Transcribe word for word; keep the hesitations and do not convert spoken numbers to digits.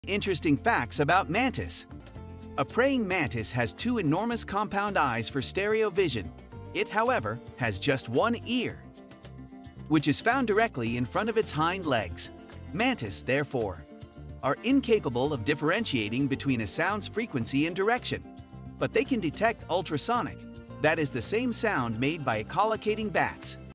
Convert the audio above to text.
Interesting facts about mantis. A praying mantis has two enormous compound eyes for stereo vision. It, however, has just one ear, which is found directly in front of its hind legs. Mantis, therefore, are incapable of differentiating between a sound's frequency and direction, but they can detect ultrasonic, that is the same sound made by echolocating bats.